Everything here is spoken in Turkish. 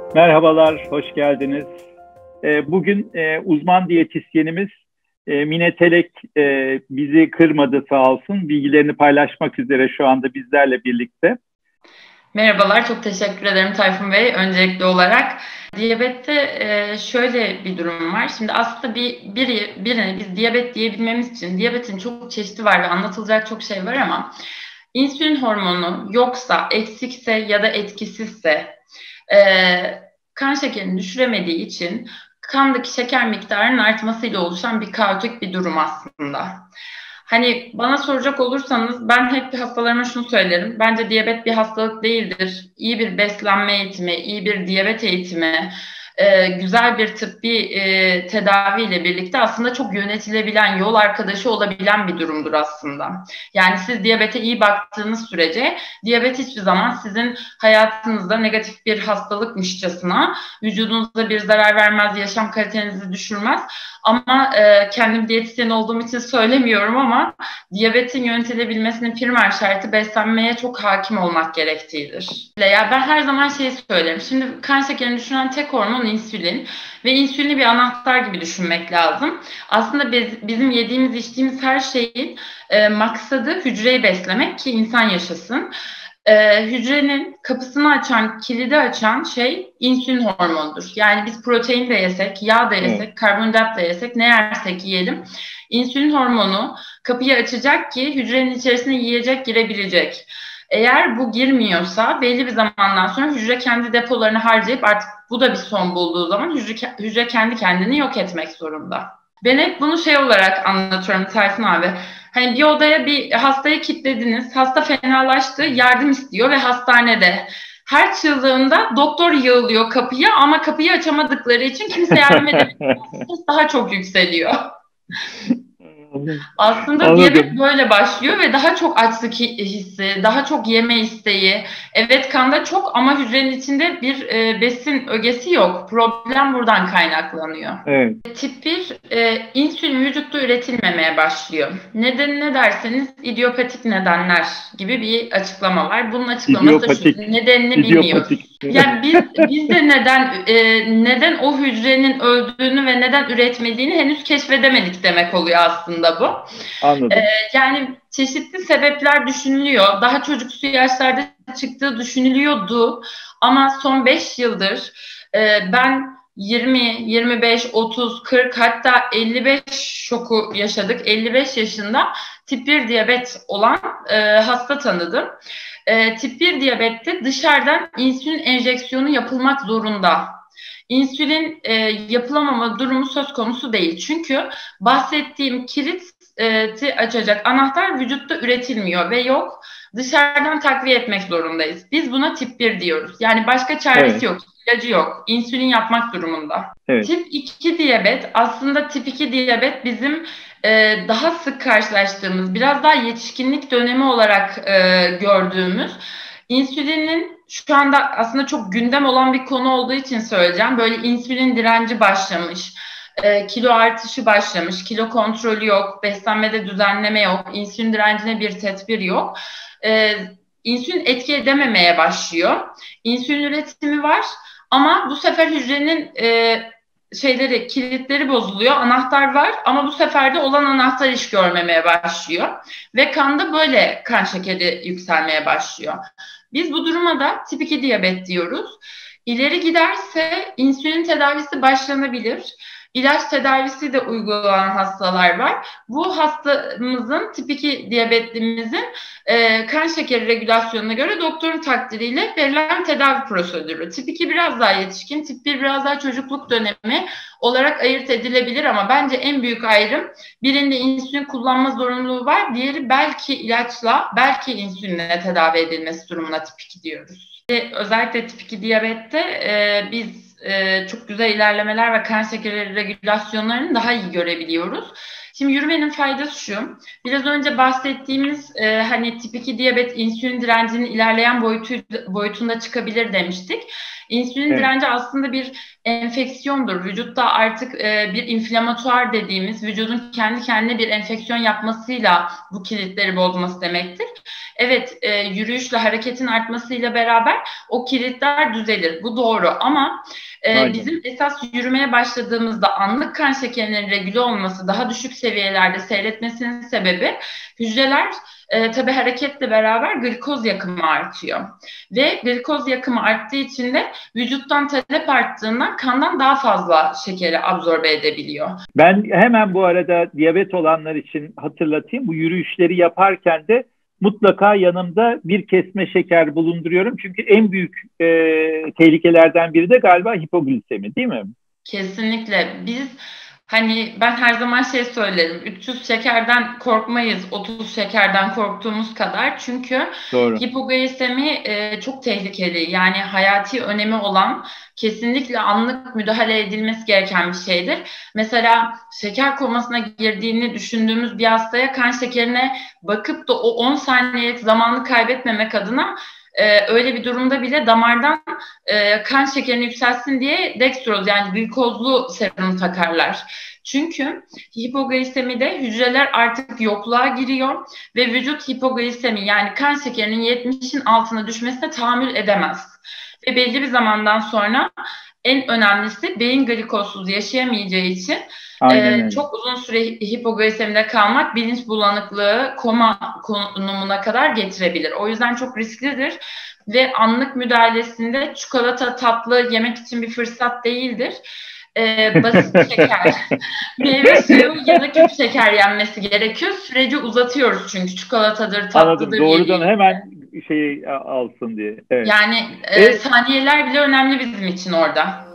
Merhabalar, hoş geldiniz. Bugün uzman diyetisyenimiz Mine Telek bizi kırmadı sağ olsun. Bilgilerini paylaşmak üzere şu anda bizlerle birlikte. Merhabalar, çok teşekkür ederim Tayfun Bey. Öncelikli olarak diyabette şöyle bir durum var. Şimdi aslında birine biz diyabet diyebilmemiz için diyabetin çok çeşidi var ve anlatılacak çok şey var ama insülin hormonu yoksa, eksikse ya da etkisizse e, kan şekerini düşüremediği için kandaki şeker miktarının artmasıyla oluşan bir kaotik bir durum aslında. Hani bana soracak olursanız ben hep hastalarıma şunu söylerim. Bence diyabet bir hastalık değildir. İyi bir beslenme eğitimi, iyi bir diyabet eğitimi, güzel bir tıbbi tedavi ile birlikte aslında çok yönetilebilen, yol arkadaşı olabilen bir durumdur aslında. Yani siz diyabete iyi baktığınız sürece diyabet hiçbir zaman sizin hayatınızda negatif bir hastalıkmışçasına vücudunuza bir zarar vermez, yaşam kalitenizi düşürmez. Ama kendim diyetisyen olduğum için söylemiyorum ama diyabetin yönetilebilmesinin primer şartı beslenmeye çok hakim olmak gerektiğidir. Ya ben her zaman şeyi söylerim. Şimdi kan şekerini düşüren tek hormon insülin ve insülini bir anahtar gibi düşünmek lazım. Aslında bizim yediğimiz içtiğimiz her şeyin maksadı hücreyi beslemek ki insan yaşasın. Hücrenin kapısını açan, kilidi açan şey insülin hormonudur. Yani biz protein de yesek, yağ da yesek, karbonhidrat da yesek, ne yersek yiyelim. İnsülin hormonu kapıyı açacak ki hücrenin içerisine yiyecek girebilecek. Eğer bu girmiyorsa belli bir zamandan sonra hücre kendi depolarını harcayıp artık bu da bir son bulduğu zaman hücre kendi kendini yok etmek zorunda. Ben hep bunu şey olarak anlatıyorum Tayfun abi. Hani bir odaya bir hastayı kilitlediniz, hasta fenalaştı, yardım istiyor ve hastanede. Her çığlığında doktor yığılıyor kapıya ama kapıyı açamadıkları için kimse yardım edemiyor. Daha çok yükseliyor. Aslında diyabet Anladım. böyle başlıyor ve daha çok açlık hissi, daha çok yeme isteği. Evet kanda çok ama hücrenin içinde bir besin ögesi yok. Problem buradan kaynaklanıyor. Evet. Tip 1 insülin vücutta üretilmemeye başlıyor. Nedeni ne derseniz idiopatik nedenler gibi bir açıklama var. Bunun açıklaması da İdiopatik. şu, nedenini İdiopatik. bilmiyoruz. Yani biz de neden o hücrenin öldüğünü ve neden üretmediğini henüz keşfedemedik demek oluyor aslında bu. Anladım. Yani çeşitli sebepler düşünülüyor. Daha çocuksu yaşlarda çıktığı düşünülüyordu. Ama son 5 yıldır ben 20, 25, 30, 40 hatta 55 şoku yaşadık. 55 yaşında tip 1 diyabet olan hasta tanıdım. Tip 1 diyabette dışarıdan insülin enjeksiyonu yapılmak zorunda. İnsülin yapılamama durumu söz konusu değil. Çünkü bahsettiğim kiliti açacak anahtar vücutta üretilmiyor ve yok. Dışarıdan takviye etmek zorundayız. Biz buna tip 1 diyoruz. Yani başka çaresi Evet. yok, ilacı yok. İnsülin yapmak durumunda. Evet. Tip 2 diyabet aslında tip 2 diyabet bizim daha sık karşılaştığımız, biraz daha yetişkinlik dönemi olarak gördüğümüz insülinin şu anda aslında çok gündem olan bir konu olduğu için söyleyeceğim. Böyle insülin direnci başlamış, kilo artışı başlamış, kilo kontrolü yok, beslenmede düzenleme yok, insülin direncine bir tedbir yok. İnsülin etki edememeye başlıyor. İnsülin üretimi var ama bu sefer hücrenin kilitleri bozuluyor, anahtar var ama bu sefer de olan anahtar iş görmemeye başlıyor ve kanda böyle kan şekeri yükselmeye başlıyor. Biz bu duruma da tip 2 diyabet diyoruz. İleri giderse insülin tedavisi başlanabilir. İlaç tedavisi de uygulanan hastalar var. Bu hastamızın, tip 2 diyabetlimizin kan şekeri regülasyonuna göre doktorun takdiriyle verilen tedavi prosedürü. Tip 2 biraz daha yetişkin, tip 1 biraz daha çocukluk dönemi olarak ayırt edilebilir ama bence en büyük ayrım birinde insülin kullanma zorunluluğu var, diğeri belki ilaçla, belki insülinle tedavi edilmesi durumuna tip 2 diyoruz. Özellikle tip 2 diyabette biz çok güzel ilerlemeler ve kan şekeri regülasyonlarını daha iyi görebiliyoruz. Şimdi yürümenin faydası şu. Biraz önce bahsettiğimiz hani tip 2 diyabet insülin direncinin ilerleyen boyutunda çıkabilir demiştik. İnsülin Evet. direnci aslında bir enfeksiyondur. Vücutta artık bir inflamatuar dediğimiz vücudun kendi kendine bir enfeksiyon yapmasıyla bu kilitleri bozması demektir. Evet, yürüyüşle hareketin artmasıyla beraber o kilitler düzelir. Bu doğru ama bizim esas yürümeye başladığımızda anlık kan şekerinin regüle olması, daha düşük seviyelerde seyretmesinin sebebi hücreler tabii hareketle beraber glikoz yakımı artıyor. Ve glikoz yakımı arttığı için de vücuttan talep arttığından kandan daha fazla şekeri absorbe edebiliyor. Ben hemen bu arada diyabet olanlar için hatırlatayım. Bu yürüyüşleri yaparken de mutlaka yanımda bir kesme şeker bulunduruyorum. Çünkü en büyük tehlikelerden biri de galiba hipoglisemi, değil mi? Kesinlikle. Hani ben her zaman söylerim. 300 şekerden korkmayız, 30 şekerden korktuğumuz kadar. Çünkü doğru. Hipoglisemi çok tehlikeli. Yani hayati önemi olan, kesinlikle anlık müdahale edilmesi gereken bir şeydir. Mesela şeker komasına girdiğini düşündüğümüz bir hastaya kan şekerine bakıp da o 10 saniyelik zamanı kaybetmemek adına öyle bir durumda bile damardan kan şekerini yükselsin diye dextroz, yani glikozlu serum takarlar. Çünkü hipoglisemide hücreler artık yokluğa giriyor ve vücut hipoglisemi, yani kan şekerinin 70'in altına düşmesine tahammül edemez. Ve belli bir zamandan sonra en önemlisi beyin glikozsuz yaşayamayacağı için çok uzun süre hipoglisemide kalmak bilinç bulanıklığı, koma konumuna kadar getirebilir. O yüzden çok risklidir ve anlık müdahalesinde çikolata, tatlı yemek için bir fırsat değildir. Basit şeker, meyve suyu ya da küp şeker yenmesi gerekiyor. Süreci uzatıyoruz çünkü çikolatadır, tatlıdır. Doğrudan hemen alsın diye. Evet. Yani saniyeler bile önemli bizim için orada.